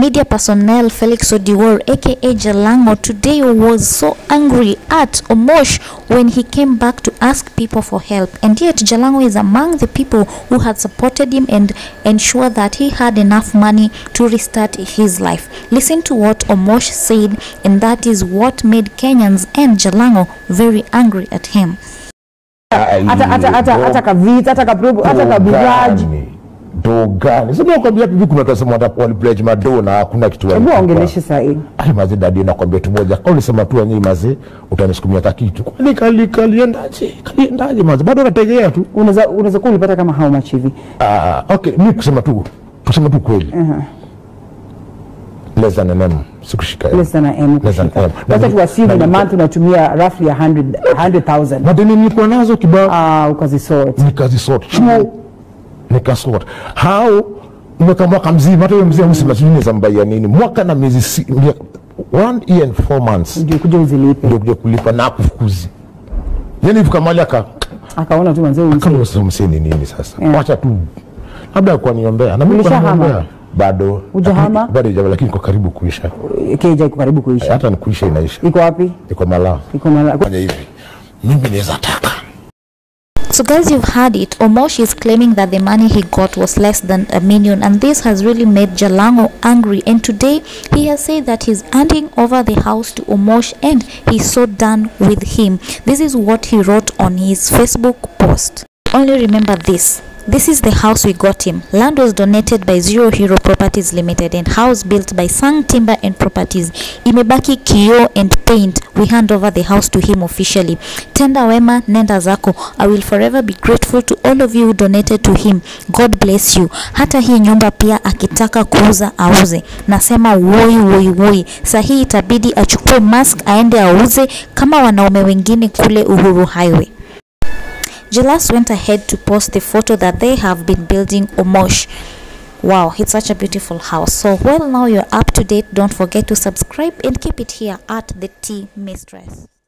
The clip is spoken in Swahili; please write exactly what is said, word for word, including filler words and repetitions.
media personnel Felix Odiwuor aka Jalango today was so angry at Omosh when he came back to ask people for help, and yet Jalango is among the people who had supported him and ensured that he had enough money to restart his life. Listen to what Omosh said, and that is what made Kenyans and Jalango very angry at him. Ata ata ata ata kavita ata kaprobo ata kabiraji do gani sema kwambia bibi kuna tunasema hata Paul pledge mado na hakuna kitu wani hebu ongeleshe saa hii ai mazi dadi na kwambia tu moja kwa ulisema tu wenyewe mazi utanisukumia hata kitu kwani kali kaliendaje kaliendaje mazi bado unategea tu unaweza unaweza kuwa ulipata kama how much hivi ah okay mimi kusema tu tuseme tu kweli uh -huh. less than an M sikushika less than an M less than M hata kwa simu na month unatumia roughly one hundred one hundred thousand madeni nilikuwa nazo kibao ah ukazisort nikazisort chuo nikasort how mwaka mwaka mzima hata mzee mzima sijui zambaya nini mwaka na miezi one year and four months ndio kuja uzilipe ndio kuja kulipa na kufukuzi yani hivi kama aka akaona tu mzee kama sio mseni nini sasa yeah. Wacha tu labda kwa niombea na mimi kwa bado ujahama bado ijaba lakini kwa karibu kuisha keja iko karibu kuisha hata nikuisha inaisha iko wapi iko Malaa iko Malaa fanya hivi mimi naweza taka. So guys, you've heard it. Omosh is claiming that the money he got was less than a million, and this has really made Jalango angry, and today he has said that he's handing over the house to Omosh and he's so done with him. This is what he wrote on his Facebook post. Only remember this. This is the house we got him. Land was donated by Zero Hero Properties Limited and house built by Sang Timber and Properties. Imebaki kioo and paint. We hand over the house to him officially. Tenda wema, nenda zako. I will forever be grateful to all of you who donated to him. God bless you. Hata hii nyumba pia akitaka kuuza auze. Nasema woi woi woi. Sahi itabidi achukue mask aende auze kama wanaume wengine kule Uhuru Highway. Jalas went ahead to post the photo that they have been building Omosh. Wow, it's such a beautiful house. So well, now you're up to date. Don't forget to subscribe and keep it here at the Tea Mistress.